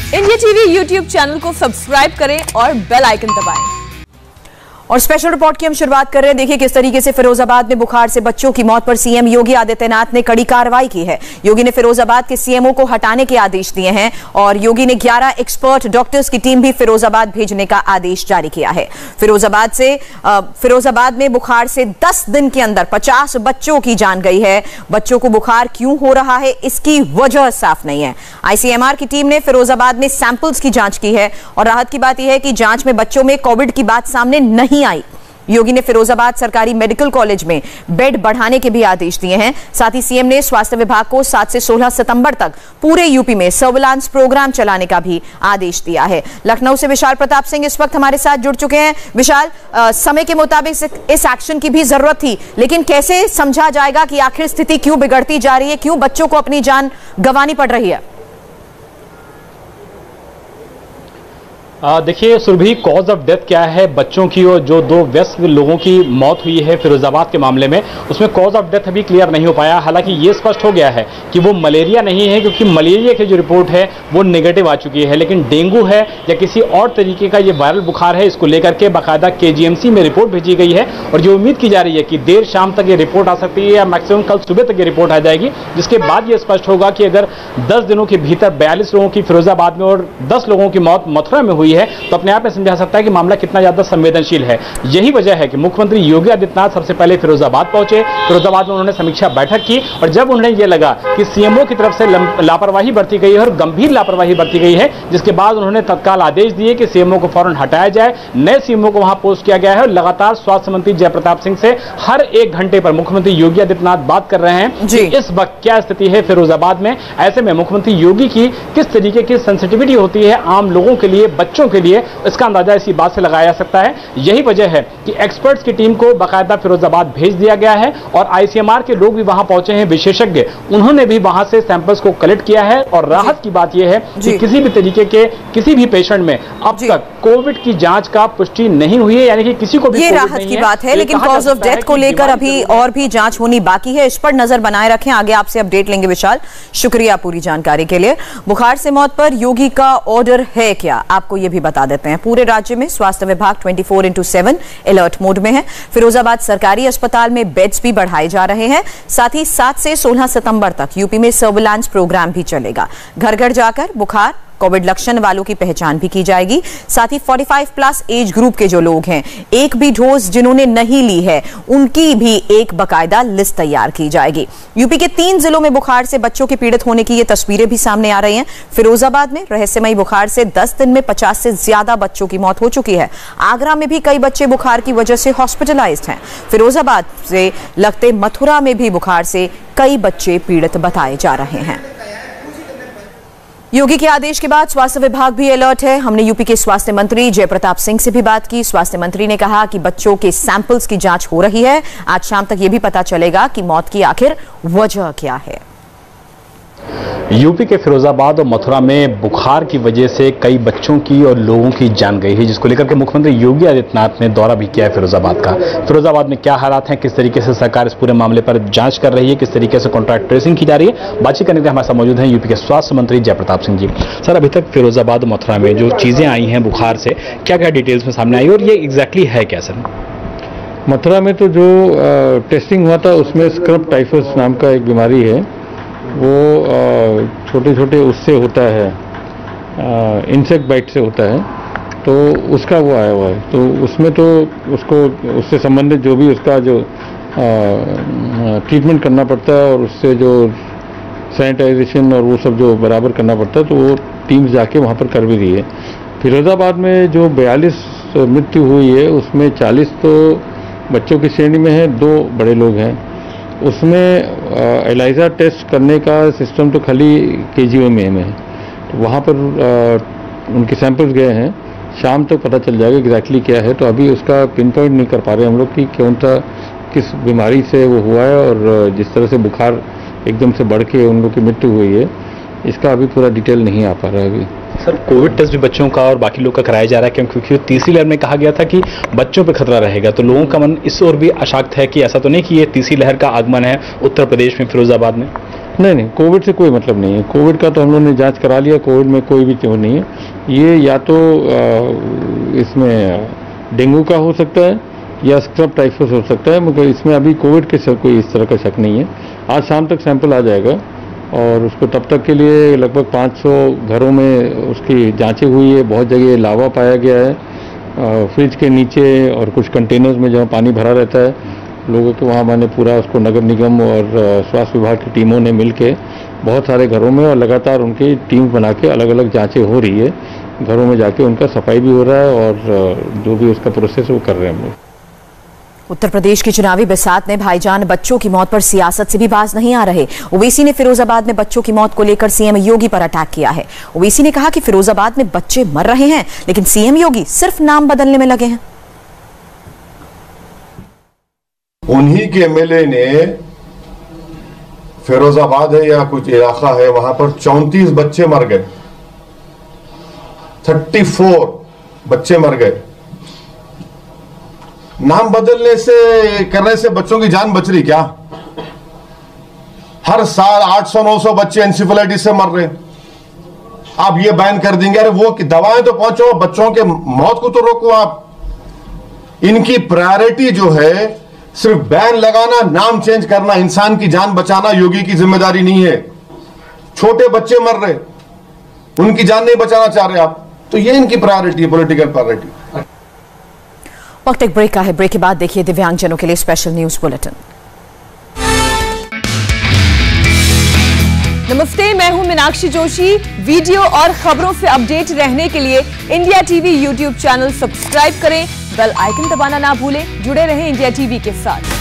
India TV YouTube channel को subscribe करें और बेल आइकन दबाएं। और स्पेशल रिपोर्ट की हम शुरुआत कर रहे हैं। देखिए किस तरीके से फिरोजाबाद में बुखार से बच्चों की मौत पर सीएम योगी आदित्यनाथ ने कड़ी कार्रवाई की है। योगी ने फिरोजाबाद के सीएमओ को हटाने के आदेश दिए हैं और योगी ने 11 एक्सपर्ट डॉक्टर्स की टीम भी फिरोजाबाद भेजने का आदेश जारी किया है। फिरोजाबाद में बुखार से 10 दिन के अंदर 50 बच्चों की जान गई है। बच्चों को बुखार क्यों हो रहा है, इसकी वजह साफ नहीं है। आईसीएमआर की टीम ने फिरोजाबाद में सैंपल्स की जांच की है और राहत की बात यह है कि जांच में बच्चों में कोविड की बात सामने नहीं आई। योगी ने फिरोजाबाद सरकारी मेडिकल कॉलेज में बेड बढ़ाने के भी आदेश दिए हैं। साथ ही सीएम ने स्वास्थ्य विभाग को 7 से 16 सितंबर तक पूरे यूपी में सर्विलांस प्रोग्राम चलाने का भी आदेश दिया है। लखनऊ से विशाल प्रताप सिंह इस वक्त हमारे साथ जुड़ चुके हैं। विशाल, समय के मुताबिक इस एक्शन की भी जरूरत थी, लेकिन कैसे समझा जाएगा कि आखिर स्थिति क्यों बिगड़ती जा रही है, क्यों बच्चों को अपनी जान गंवानी पड़ रही है? देखिए सुरभि, कॉज ऑफ डेथ क्या है बच्चों की और जो 2 वयस्क लोगों की मौत हुई है फिरोजाबाद के मामले में, उसमें कॉज ऑफ डेथ अभी क्लियर नहीं हो पाया। हालांकि ये स्पष्ट हो गया है कि वो मलेरिया नहीं है, क्योंकि मलेरिया की जो रिपोर्ट है वो नेगेटिव आ चुकी है, लेकिन डेंगू है या किसी और तरीके का ये वायरल बुखार है, इसको लेकर के बाकायदा KGMC में रिपोर्ट भेजी गई है। और जो उम्मीद की जा रही है कि देर शाम तक ये रिपोर्ट आ सकती है या मैक्सिमम कल सुबह तक ये रिपोर्ट आ जाएगी, जिसके बाद ये स्पष्ट होगा कि अगर 10 दिनों के भीतर 42 लोगों की फिरोजाबाद में और 10 लोगों की मौत मथुरा में हुई है, तो अपने आप में समझा सकता है कि मामला कितना ज्यादा संवेदनशील है। यही वजह है कि मुख्यमंत्री योगी आदित्यनाथ सबसे पहले फिरोजाबाद पहुंचे। फिरोजाबाद में उन्होंने समीक्षा बैठक की और जब उन्हें यह लगा कि सीएमओ की तरफ से लापरवाही बरती गई है और गंभीर लापरवाही बरती गई है, जिसके बाद उन्होंने तत्काल आदेश दिए कि सीएमओ को फौरन हटाया जाए। नए सीएमओ को वहां पोस्ट किया गया है और लगातार स्वास्थ्य मंत्री जयप्रताप सिंह से हर 1 घंटे पर मुख्यमंत्री योगी आदित्यनाथ बात कर रहे हैं कि इस वक्त क्या स्थिति है फिरोजाबाद में। ऐसे में मुख्यमंत्री योगी की किस तरीके की सेंसिटिविटी होती है आम लोगों के लिए, बच्चों के लिए, इसका अंदाजा इसी बात से लगाया जा सकता है। यही वजह है कि एक्सपर्ट्स की टीम को बाकायदा फिरोजाबाद भेज दिया गया है और आईसीएमआर के लोग भी वहां पहुंचे हैं, विशेषज्ञ, उन्होंने भी वहां से सैंपल्स को कलेक्ट किया है। और राहत की बात यह है कि किसी भी तरीके के किसी भी पेशेंट में अब तक कोविड की जांच का पुष्टि नहीं हुई है, यानी कि किसी को भी ये राहत की बात है। लेकिन कॉज ऑफ डेथ को लेकर अभी और भी जांच होनी बाकी है, इस पर नजर बनाए रखें। आगे आपसे अपडेट लेंगे विशाल, शुक्रिया पूरी जानकारी के लिए। बुखार से मौत पर योगी का ऑर्डर है क्या, आपको यह भी बता देते हैं। पूरे राज्य में स्वास्थ्य विभाग 24/7 अलर्ट मोड में है। फिरोजाबाद सरकारी अस्पताल में बेड्स भी बढ़ाए जा रहे हैं। साथ ही 7 से 16 सितंबर तक यूपी में सर्विलांस प्रोग्राम भी चलेगा। घर घर जाकर बुखार कोविड लक्षण वालों की पहचान भी की जाएगी। साथ ही 45+ एज ग्रुप के जो लोग हैं, एक भी डोज जिन्होंने नहीं ली है, उनकी भी एक बकायदा लिस्ट तैयार की जाएगी। यूपी के 3 जिलों में बुखार से बच्चों के पीड़ित होने की ये तस्वीरें भी सामने आ रही हैं। फिरोजाबाद में रहस्यमयी बुखार से 10 दिन में 50 से ज्यादा बच्चों की मौत हो चुकी है। आगरा में भी कई बच्चे बुखार की वजह से हॉस्पिटलाइज्ड हैं। फिरोजाबाद से लगते मथुरा में भी बुखार से कई बच्चे पीड़ित बताए जा रहे हैं। योगी के आदेश के बाद स्वास्थ्य विभाग भी अलर्ट है। हमने यूपी के स्वास्थ्य मंत्री जयप्रताप सिंह से भी बात की। स्वास्थ्य मंत्री ने कहा कि बच्चों के सैंपल्स की जांच हो रही है। आज शाम तक यह भी पता चलेगा कि मौत की आखिर वजह क्या है। यूपी के फिरोजाबाद और मथुरा में बुखार की वजह से कई बच्चों की और लोगों की जान गई है, जिसको लेकर के मुख्यमंत्री योगी आदित्यनाथ ने दौरा भी किया है फिरोजाबाद का। फिरोजाबाद में क्या हालात हैं, किस तरीके से सरकार इस पूरे मामले पर जांच कर रही है, किस तरीके से कॉन्ट्रैक्ट ट्रेसिंग की जा रही है, बातचीत करने के लिए हमारे साथ मौजूद हैं यूपी के स्वास्थ्य मंत्री जयप्रताप सिंह जी। सर, अभी तक फिरोजाबाद और मथुरा में जो चीजें आई हैं बुखार से, क्या क्या डिटेल्स में सामने आई और ये एग्जैक्टली है क्या सर? मथुरा में तो जो टेस्टिंग हुआ था उसमें स्क्रब टाइफस नाम का एक बीमारी है, वो छोटे छोटे उससे होता है, इंसेक्ट बाइट से होता है, तो उसका वो आया हुआ है। तो उसमें तो उसको उससे संबंधित जो भी उसका जो ट्रीटमेंट करना पड़ता है और उससे जो सैनिटाइजेशन और वो सब जो बराबर करना पड़ता है, तो वो टीम्स जाके वहाँ पर कर भी रही है। फिरोजाबाद में जो 42 मृत्यु हुई है, उसमें 40 तो बच्चों की श्रेणी में है, 2 बड़े लोग हैं। उसमें एलाइजा टेस्ट करने का सिस्टम तो खाली KGO में है, तो वहाँ पर उनके सैंपल्स गए हैं। शाम तक पता चल जाएगा एग्जैक्टली क्या है। तो अभी उसका पिन पॉइंट नहीं कर पा रहे हम लोग कि कौन सा किस बीमारी से वो हुआ है, और जिस तरह से बुखार एकदम से बढ़ के उन लोग की मृत्यु हुई है, इसका अभी पूरा डिटेल नहीं आ पा रहा है अभी। सर, कोविड टेस्ट भी बच्चों का और बाकी लोग का कराया जा रहा है, क्योंकि तीसरी लहर में कहा गया था कि बच्चों पर खतरा रहेगा, तो लोगों का मन इस ओर भी अशाक्त है कि ऐसा तो नहीं कि ये तीसरी लहर का आगमन है उत्तर प्रदेश में फिरोजाबाद में? नहीं, कोविड से कोई मतलब नहीं है। कोविड का तो हम लोगों ने जांच करा लिया, कोविड में कोई भी क्यों नहीं है। ये या तो इसमें डेंगू का हो सकता है या स्क्रब टाइफस हो सकता है, मगर इसमें अभी कोविड के कोई इस तरह का शक नहीं है। आज शाम तक सैंपल आ जाएगा और उसको तब तक के लिए लगभग 500 घरों में उसकी जांचें हुई है। बहुत जगह लावा पाया गया है फ्रिज के नीचे और कुछ कंटेनर्स में जहाँ पानी भरा रहता है लोगों के, वहाँ मैंने पूरा उसको नगर निगम और स्वास्थ्य विभाग की टीमों ने मिलके बहुत सारे घरों में और लगातार उनकी टीम बना के अलग अलग जांचें हो रही है। घरों में जाके उनका सफाई भी हो रहा है और जो भी उसका प्रोसेस है वो कर रहे हैं हम लोग। उत्तर प्रदेश की चुनावी बरसात में भाईजान बच्चों की मौत पर सियासत से भी बाज नहीं आ रहे। ओवैसी ने फिरोजाबाद में बच्चों की मौत को लेकर सीएम योगी पर अटैक किया है। ओवैसी ने कहा कि फिरोजाबाद में बच्चे मर रहे हैं लेकिन सीएम योगी सिर्फ नाम बदलने में लगे हैं। उन्हीं के एमएलए ने फिरोजाबाद है या कुछ इलाका है वहां पर 34 बच्चे मर गए, 34 बच्चे मर गए। नाम बदलने से करने से बच्चों की जान बच रही क्या? हर साल 800-900 बच्चे एंसेफेलाइटिस से मर रहे। आप ये बैन कर देंगे? अरे वो दवाएं तो पहुंचो, बच्चों के मौत को तो रोको आप। इनकी प्रायोरिटी जो है सिर्फ बैन लगाना, नाम चेंज करना, इंसान की जान बचाना योगी की जिम्मेदारी नहीं है। छोटे बच्चे मर रहे, उनकी जान नहीं बचाना चाह रहे आप, तो ये इनकी प्रायोरिटी है, पॉलिटिकल प्रायोरिटी। वक्त एक ब्रेक का है। ब्रेक के बाद देखिए दिव्यांगजनों के लिए स्पेशल न्यूज बुलेटिन। नमस्ते, मैं हूं मीनाक्षी जोशी। वीडियो और खबरों से अपडेट रहने के लिए India TV YouTube channel subscribe करें, बेल आइकन दबाना ना भूलें। जुड़े रहें इंडिया टीवी के साथ।